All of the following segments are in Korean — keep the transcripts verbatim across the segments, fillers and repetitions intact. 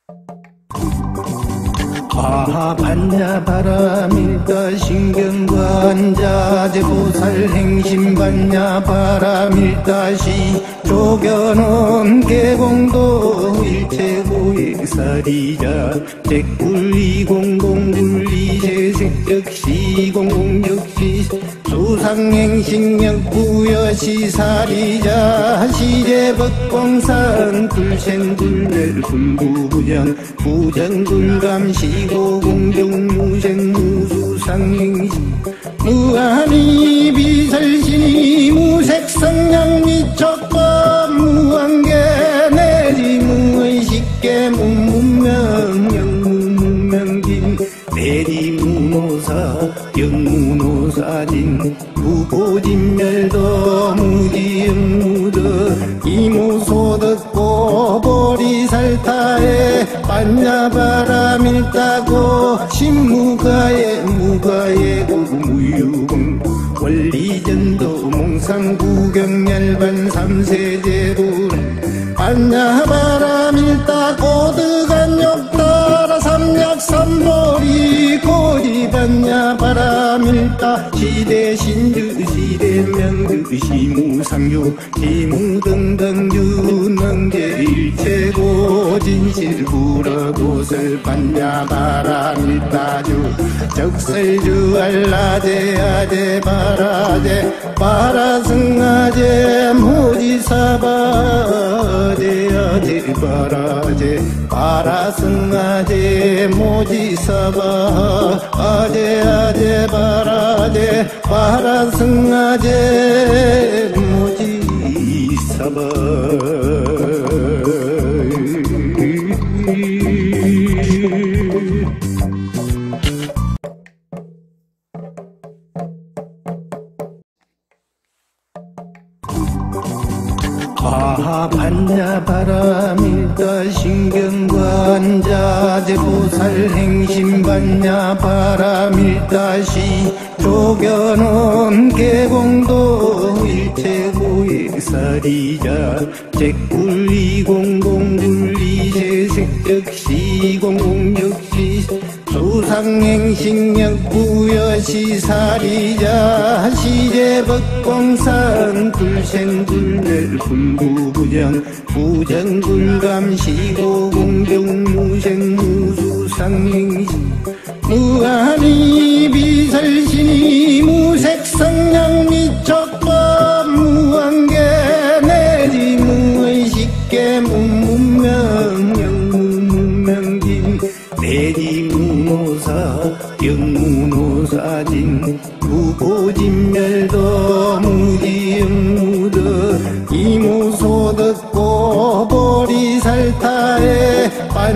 화반야 바람일다 신경관자재 보살 행심반야 바람일다시 조견원 개공도 일체고액사리자 잭굴이공공분리재색적시 공공역시 수상행식력부여시사리자 시제법광산 불생불멸 불구부정 부정불감시고공정무생무수상행시 무한히 비설신이 무색성량 미척법 무한계 내지 무의식계 문문명 영문문명진 내지 무노사 영무노사진 무고진멸도 무지영무도 이무소득고 보리살타에 반야바람일다고 신무가에 무가에 무유공 원리전도 몽상구경열반 삼세제불 반야바람일다 고득안욕따라 삼약삼보리 고지반야바람일다 시대신주 시대명주 시무상교 시무등등주능제일체고 진실불어도설 반야바람일다주 적설주 알라제 아제 바라제 바라승아제 모지사바제 아제 바라제 바라승아제 모지사바 아제 아제 바라제 바라승아제 모지사바 화반야 바람일다 신경관자재 보살 행심반야 바람일다시 조견원 개공도 일체고액사리자 잭굴이공공분리재색적시 공공역시 수상행식력부여시사리자 시제법광산 불생불멸 불구부정 부정불감시고공정무생무수상행시 무한히 비설신이 무색성량 미척법 무한계 내지 무의식계 문문명 영문문명진 내지 무노사 영무노사진 무고진멸도 무지영무도 이무소득고 보리살타에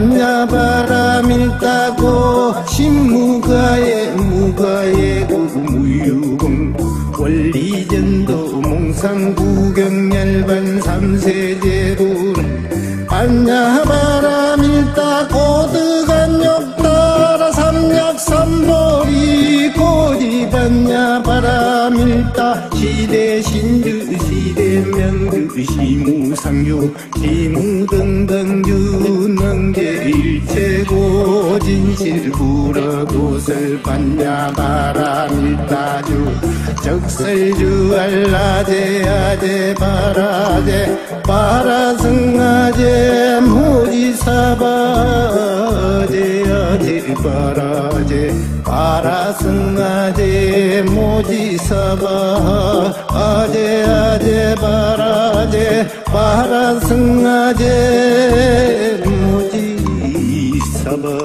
반야바람일다고 신무가에 무가에 무유공 원리전도 몽상구경열반 삼세제불 반야바람일다 고득안욕따라 삼약삼보리 고지반야바람일다 시대신주 시대명주 시무상교 시무등등주능제일체고 진실불어도설 반야바람일다주 적설주 알라제 아제 바라제 바라승아제 모지사바제 아제 바라제 바라승아제 모지사바 아제 아제 바라제 바라승아제 모지사바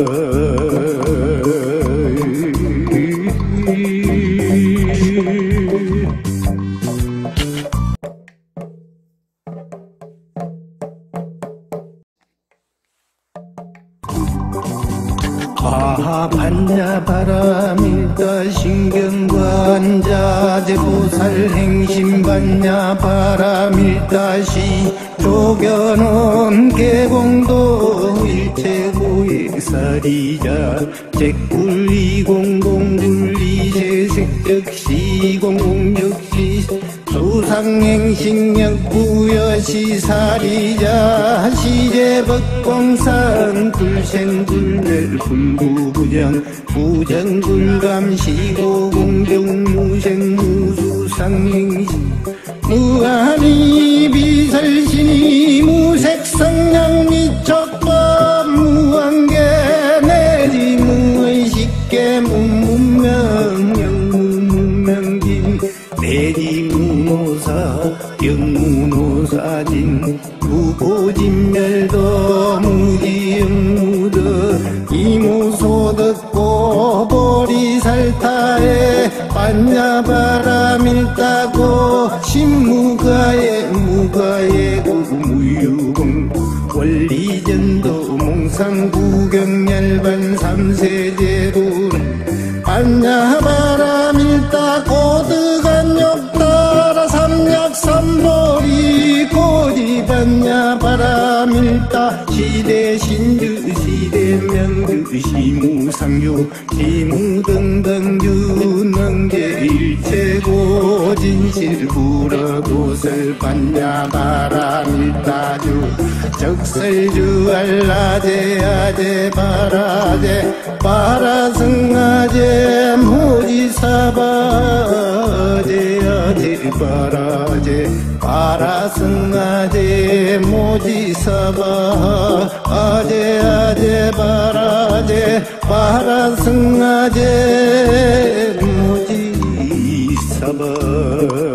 화반야 바람일다 신경관자재 보살 행심반야 바람일다시 조견원 개공도 일체고액사리자 잭굴이공공분리재색적시 공공역시 수상 상행식력 부여시사리자 시제법공산 불생불멸 불구부정 부정불감 시고공정무생 무수상행식 무한히 비설신이 무색성량 미척법 무한계 내지 무의식계 무문명 영무문명진 내지 무노사 영무노사진 무고진멸도 무지영무도 이무소득고 보리살타에 반야바람일다고 신무가에 무가에 무유공 원리전도 몽상구경열반 삼세제도는 반야바람일다 고득안욕따라 삼약삼보리 고지 반야바람일다 시대신주 시대명주 시무상유 시무등등 유능제 일체고 진실불어도설 반야바람일다주 적설주 알라제 아제 바라제 바라승아제 모지사바제 아제 바라제 바라승아제 모지사바 아제 아제 바라제 바라승아제 모지사바